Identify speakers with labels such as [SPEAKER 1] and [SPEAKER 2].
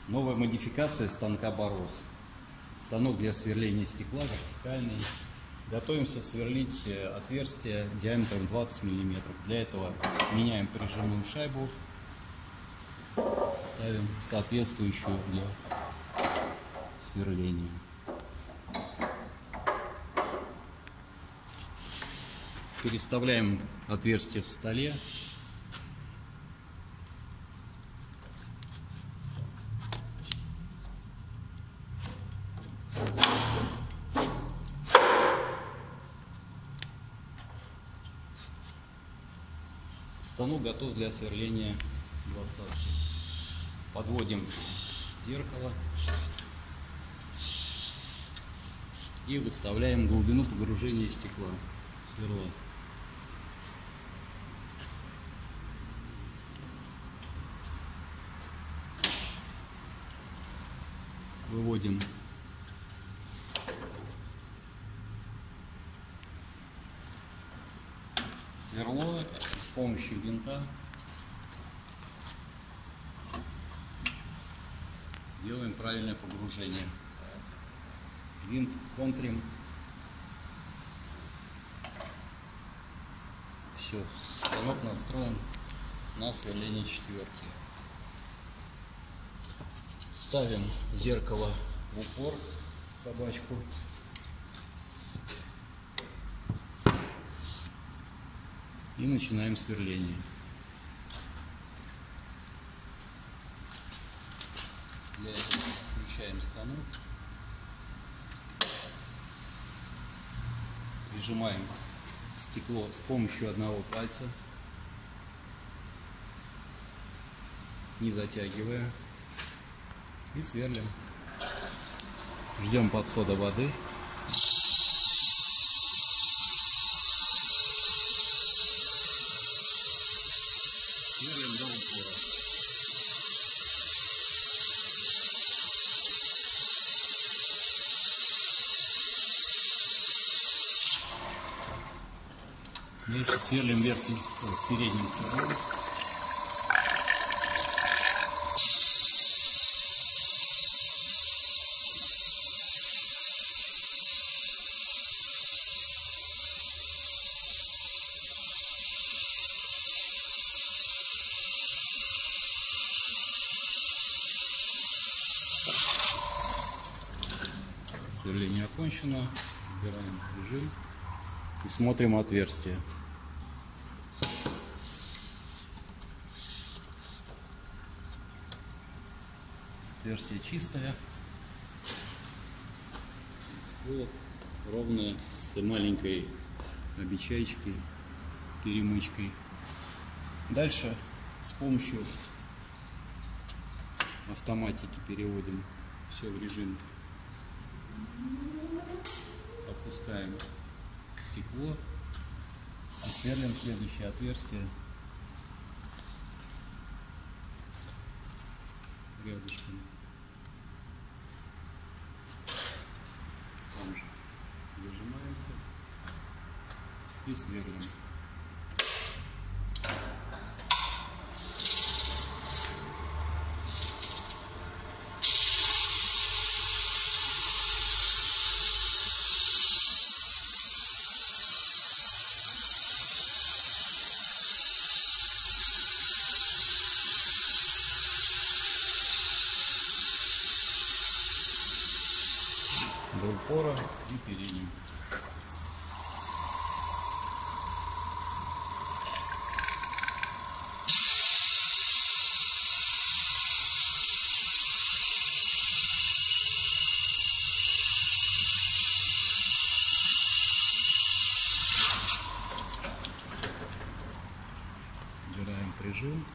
[SPEAKER 1] Новая модификация станка Борос. Станок для сверления стекла вертикальный. Готовимся сверлить отверстие диаметром 20 мм. Для этого меняем прижимную шайбу, ставим соответствующую для сверления. Переставляем отверстие в столе. Станок готов для сверления двадцатки. Подводим зеркало и выставляем глубину погружения стекла сверла. Выводим сверло и с помощью винта делаем правильное погружение. Винт контрим. Все, станок настроен на сверление четверки. Ставим зеркало в упор, собачку. И начинаем сверление. Для этого включаем станок. Прижимаем стекло с помощью одного пальца, не затягивая. И сверлим. Ждем подхода воды. Сверлим до упора. Дальше сверлим переднюю сторону. Сверление окончено. Убираем прижим и смотрим отверстие. Отверстие чистое, сколок ровное, с маленькой обечаечкой, перемычкой. Дальше с помощью автоматики переводим все в режим. Опускаем стекло и сверлим следующее отверстие рядышком. Там же зажимаемся и сверлим. До упора и передним. Убираем прижим.